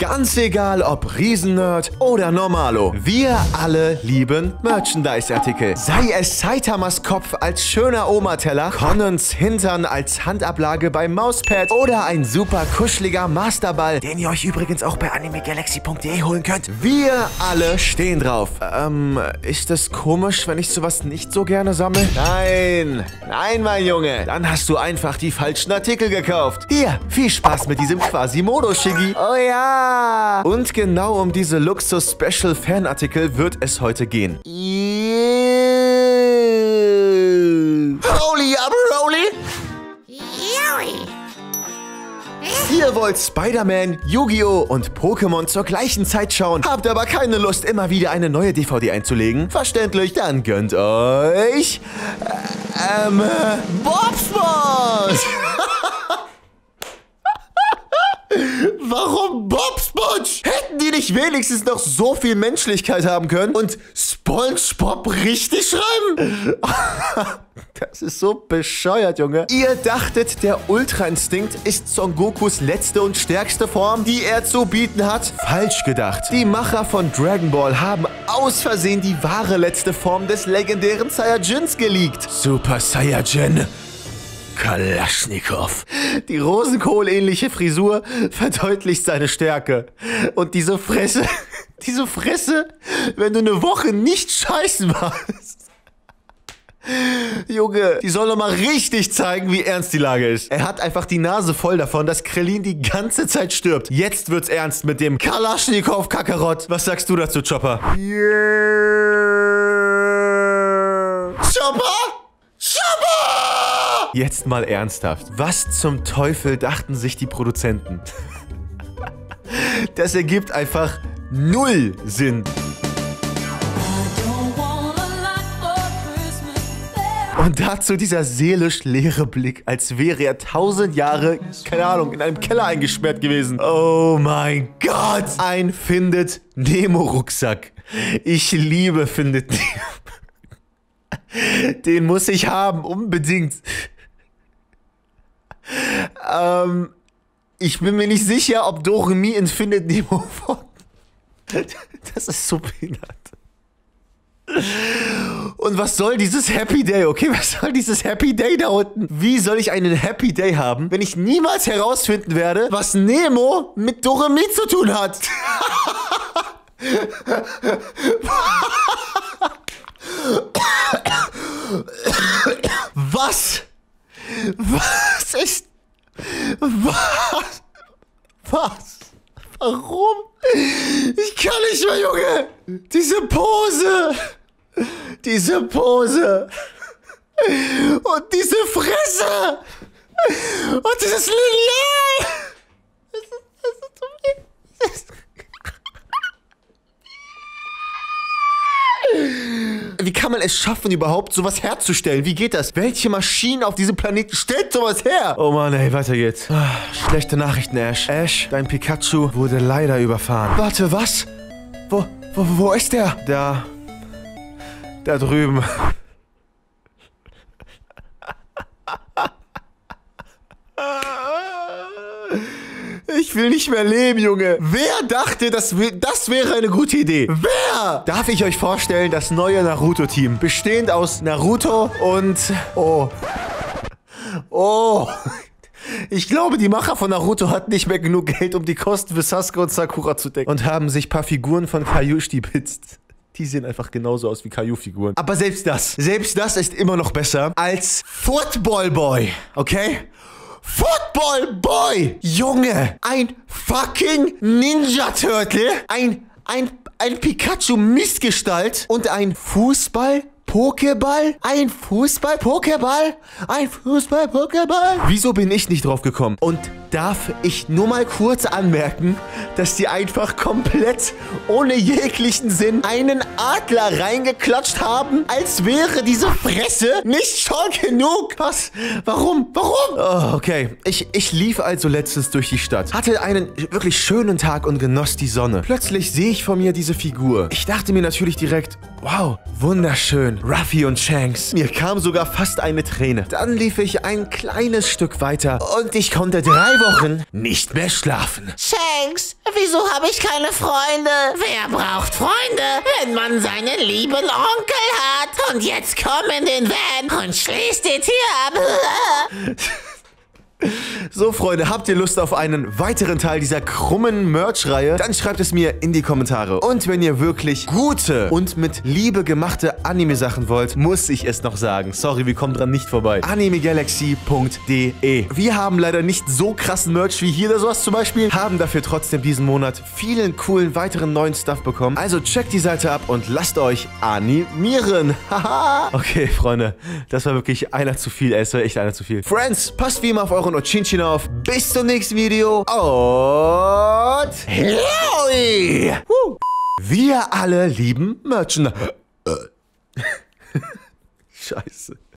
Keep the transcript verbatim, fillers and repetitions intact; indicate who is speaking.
Speaker 1: Ganz egal, ob Riesennerd oder Normalo. Wir alle lieben Merchandise-Artikel. Sei es Saitamas Kopf als schöner Oma-Teller, Connons Hintern als Handablage beim Mauspad oder ein super kuscheliger Masterball, den ihr euch übrigens auch bei animegalaxy punkt de holen könnt. Wir alle stehen drauf. Ähm, ist das komisch, wenn ich sowas nicht so gerne sammle? Nein, nein, mein Junge. Dann hast du einfach die falschen Artikel gekauft. Hier, viel Spaß mit diesem Quasimodo-Shiggy. Oh ja. Und genau um diese Luxus-Special-Fanartikel wird es heute gehen. Holy Aberoli! Ihr wollt Spider-Man, Yu-Gi-Oh! Und Pokémon zur gleichen Zeit schauen, habt aber keine Lust, immer wieder eine neue D V D einzulegen? Verständlich, dann gönnt euch... Ähm... Bobsbot! Warum Bobsponge? Hätten die nicht wenigstens noch so viel Menschlichkeit haben können und SpongeBob richtig schreiben? Das ist so bescheuert, Junge. Ihr dachtet, der Ultra Instinkt ist Son Gokus letzte und stärkste Form, die er zu bieten hat? Falsch gedacht. Die Macher von Dragon Ball haben aus Versehen die wahre letzte Form des legendären Saiyajins geleakt. Super Saiyajin Kalaschnikow. Die Rosenkohl-ähnliche Frisur verdeutlicht seine Stärke. Und diese Fresse, diese Fresse, wenn du eine Woche nicht scheißen warst. Junge, die soll doch mal richtig zeigen, wie ernst die Lage ist. Er hat einfach die Nase voll davon, dass Krillin die ganze Zeit stirbt. Jetzt wird's ernst mit dem Kalaschnikow-Kakarott. Was sagst du dazu, Chopper? Yeah. Chopper? Chopper! Jetzt mal ernsthaft. Was zum Teufel dachten sich die Produzenten? Das ergibt einfach null Sinn. Und dazu dieser seelisch leere Blick, als wäre er tausend Jahre, keine Ahnung, in einem Keller eingesperrt gewesen. Oh mein Gott! Ein Findet Nemo-Rucksack. Ich liebe Findet Nemo. Den muss ich haben, unbedingt. Ähm, ich bin mir nicht sicher, ob Doremi in Findet Nemo vor. Das ist so behindert. Und was soll dieses Happy Day? Okay, was soll dieses Happy Day da unten? Wie soll ich einen Happy Day haben, wenn ich niemals herausfinden werde, was Nemo mit Doremi zu tun hat? Was? Was ist... Was? Was? Warum? Ich kann nicht mehr, Junge. Diese Pose. Diese Pose. Und diese Fresse. Und dieses Lineal. Das ist, das ist so viel. Das ist Wie kann man es schaffen, überhaupt sowas herzustellen? Wie geht das? Welche Maschine auf diesem Planeten stellt sowas her? Oh Mann, ey, weiter geht's. Ah, schlechte Nachrichten, Ash. Ash, dein Pikachu wurde leider überfahren. Warte, was? Wo, wo, wo ist der? Da. Da drüben. Ich will nicht mehr leben, Junge. Wer dachte, das, das wäre eine gute Idee? Wer? Darf ich euch vorstellen, das neue Naruto-Team. Bestehend aus Naruto und... Oh. Oh. Ich glaube, die Macher von Naruto hatten nicht mehr genug Geld, um die Kosten für Sasuke und Sakura zu decken. Und haben sich ein paar Figuren von Caillou stibitzt. Die sehen einfach genauso aus wie Caillou-Figuren. Aber selbst das, selbst das ist immer noch besser als Football Boy. Okay? Football Boy! Junge! Ein fucking Ninja Turtle! Ein, ein, ein Pikachu-Missgestalt und ein Fußball Pokéball? Ein Fußball-Pokéball? Ein Fußball-Pokéball? Wieso bin ich nicht drauf gekommen? Und darf ich nur mal kurz anmerken, dass die einfach komplett ohne jeglichen Sinn einen Adler reingeklatscht haben, als wäre diese Fresse nicht schon genug? Was? Warum? Warum? Oh, okay. Ich, ich lief also letztens durch die Stadt, hatte einen wirklich schönen Tag und genoss die Sonne. Plötzlich sehe ich vor mir diese Figur. Ich dachte mir natürlich direkt, wow, wunderschön. Ruffy und Shanks. Mir kam sogar fast eine Träne. Dann lief ich ein kleines Stück weiter und ich konnte drei Wochen nicht mehr schlafen.
Speaker 2: Shanks, wieso habe ich keine Freunde? Wer braucht Freunde, wenn man seinen lieben Onkel hat? Und jetzt komm in den Van und schließ die Tür ab.
Speaker 1: So, Freunde, habt ihr Lust auf einen weiteren Teil dieser krummen Merch-Reihe? Dann schreibt es mir in die Kommentare. Und wenn ihr wirklich gute und mit Liebe gemachte Anime-Sachen wollt, muss ich es noch sagen. Sorry, wir kommen dran nicht vorbei. animegalaxy punkt de. Wir haben leider nicht so krassen Merch wie hier oder sowas zum Beispiel, haben dafür trotzdem diesen Monat vielen coolen weiteren neuen Stuff bekommen. Also checkt die Seite ab und lasst euch animieren. Haha. Okay, Freunde, das war wirklich einer zu viel. Ey, es war echt einer zu viel. Friends, passt wie immer auf euren Ochinchin auf. Bis zum nächsten Video und Hoi! Wir alle lieben Merchandise. Scheiße.